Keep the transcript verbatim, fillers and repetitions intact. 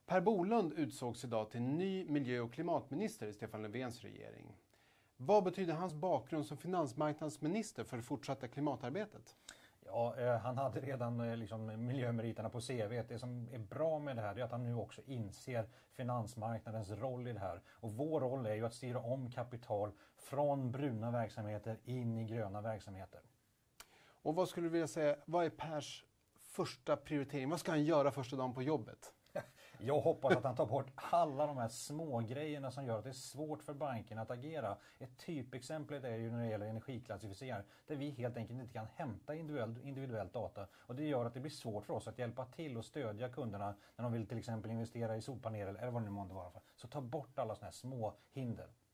Per Bolund utsågs idag till ny miljö- och klimatminister i Stefan Löfvens regering. Vad betyder hans bakgrund som finansmarknadsminister för det fortsatta klimatarbetet? Ja, eh, han hade redan eh, liksom, miljömeriterna på C V. Det som är bra med det här är att han nu också inser finansmarknadens roll i det här. Och vår roll är ju att styra om kapital från bruna verksamheter in i gröna verksamheter. Och vad skulle du vilja säga, vad är Pers första prioritering? Vad ska han göra första dagen på jobbet? Jag hoppas att han tar bort alla de här små grejerna som gör att det är svårt för banken att agera. Ett typexempel är ju när det gäller energiklassificeringar, där vi helt enkelt inte kan hämta individuell, individuell data. Och det gör att det blir svårt för oss att hjälpa till och stödja kunderna när de vill till exempel investera i solpaneler eller vad det nu måste vara för. Så ta bort alla såna här små hinder.